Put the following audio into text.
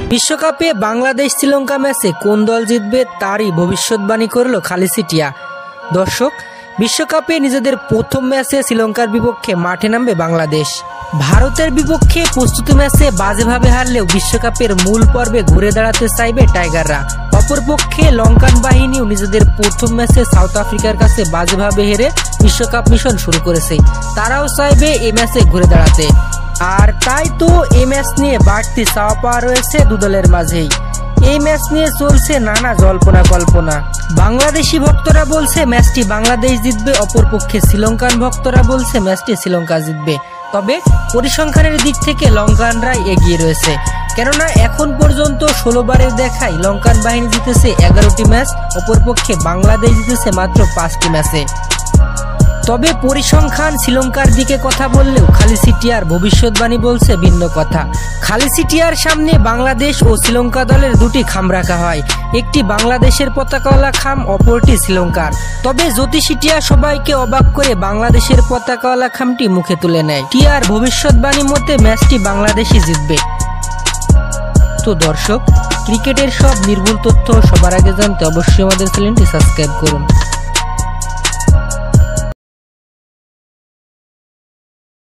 বিশ্বকাপে বাংলাদেশ শ্রীলঙ্কা ম্যাচে কোন দল জিতবে তারই ভবিষ্যৎবাণী করল খালেসি টিয়া। দর্শক, বিশ্বকাপে নিজেদের প্রথম ম্যাচে শ্রীলঙ্কার বিপক্ষে মাঠে নামবে বাংলাদেশ। ভারতের বিপক্ষে প্রস্তুতি ম্যাচে বাজেভাবে হারলেও বিশ্বকাপের মূল পর্বে ঘুরে দাঁড়াতে চাইবে টাইগাররা। অপরপক্ষে লঙ্কান বাহিনীও নিজেদের প্রথম ম্যাচে সাউথ আফ্রিকার কাছে বাজেভাবে হেরে বিশ্বকাপ মিশন শুরু করেছে। তারাও চাইবে এই ম্যাচে ঘুরে দাঁড়াতে। আর তাই তো এই ম্যাচ নিয়ে বাড়তি চাওয়া পাওয়া রয়েছে দু দলের মাঝেই। এই ম্যাচ নিয়ে চলছে নানা জল্পনা কল্পনা। বাংলাদেশি ভক্তরা বলছে ম্যাচটি বাংলাদেশ জিতবে, অপরপক্ষে শ্রীলঙ্কান ভক্তরা বলছে ম্যাচটি শ্রীলঙ্কা জিতবে। তবে পরিসংখ্যানের দিক থেকে লঙ্কানরাই এগিয়ে রয়েছে, কেননা এখন পর্যন্ত 16 বারের দেখায় লঙ্কান বাহিনী জিতেছে 11টি ম্যাচ, অপরপক্ষে বাংলাদেশ জিতেছে মাত্র 5টি ম্যাচে। তবে পরিসংখ্যান শ্রীলঙ্কার দিকে কথা বললেও খালেসি টিয়ার ভবিষ্যৎবাণী বলছে ভিন্ন কথা। খালেসি টিয়ার সামনে বাংলাদেশ ও শ্রীলঙ্কা দলের দুটি খাম রাখা হয়, একটি বাংলাদেশের পতাকাওয়ালা খাম, অপরটি শ্রীলঙ্কার। তবে জ্যোতিষী টিয়া সবাইকে অবাক করে বাংলাদেশের পতাকাওয়ালা খামটি মুখে তুলে নেয়। টিয়ার ভবিষ্যৎবাণী মতে ম্যাচটি বাংলাদেশই জিতবে। তো দর্শক, ক্রিকেটের সব নির্ভুল তথ্য সবার আগে জানতে অবশ্যই আমাদের চ্যানেলটি সাবস্ক্রাইব করুন।